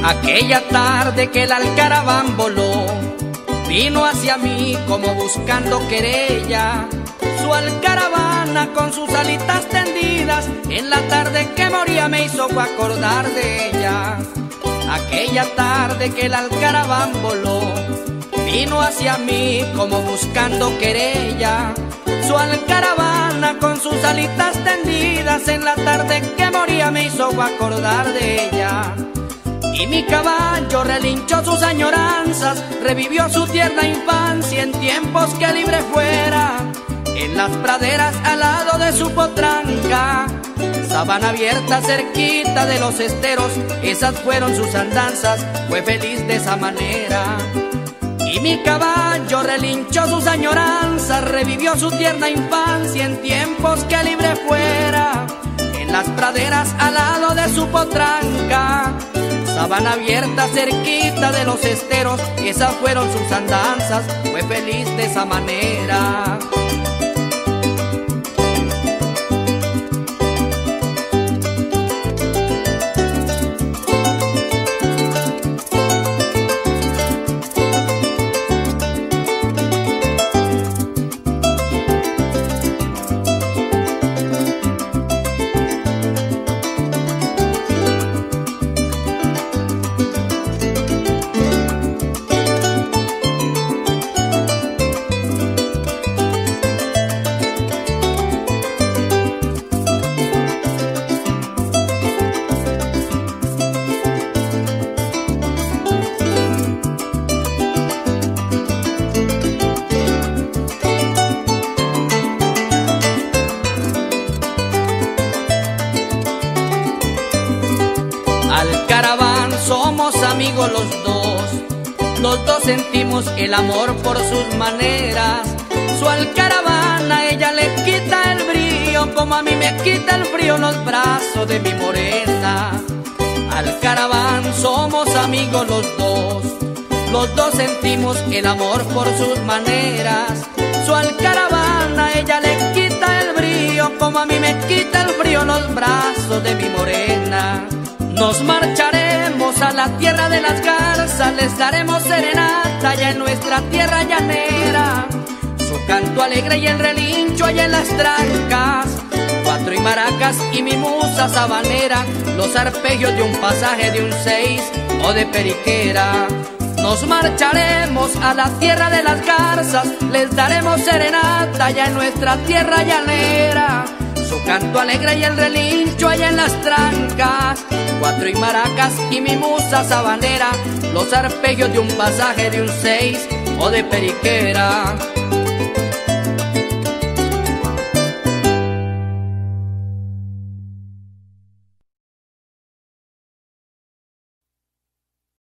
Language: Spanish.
Aquella tarde que el alcaraván voló, vino hacia mí como buscando querella. Su alcaravana con sus alitas tendidas, en la tarde que moría me hizo acordar de ella. Aquella tarde que el alcaraván voló, vino hacia mí como buscando querella. Su alcaravana con sus alitas tendidas, en la tarde que moría me hizo acordar de ella. Y mi caballo relinchó sus añoranzas, revivió su tierna infancia en tiempos que libre fuera. En las praderas al lado de su potranca, sabana abierta cerquita de los esteros, esas fueron sus andanzas, fue feliz de esa manera. Y mi caballo relinchó sus añoranzas, revivió su tierna infancia en tiempos que libre fuera. En las praderas al lado de su potranca, sabana abierta cerquita de los esteros, esas fueron sus andanzas, fue feliz de esa manera. Alcaraván somos amigos los dos sentimos el amor por sus maneras. Su alcaravana a ella le quita el brío, como a mí me quita el frío los brazos de mi morena. Alcaraván somos amigos los dos sentimos el amor por sus maneras. Su alcaravana a ella le quita el brío, como a mí me quita el frío los brazos de mi morena. Nos marcharemos a la tierra de las garzas, les daremos serenata allá en nuestra tierra llanera. Su canto alegre y el relincho allá en las trancas, cuatro y maracas y mi musa sabanera, los arpegios de un pasaje de un 6 o de periquera. Nos marcharemos a la tierra de las garzas, les daremos serenata allá en nuestra tierra llanera. Su canto alegre y el relincho allá en las trancas, cuatro y maracas y mi musa sabanera, los arpegios de un pasaje de un 6 o de periquera.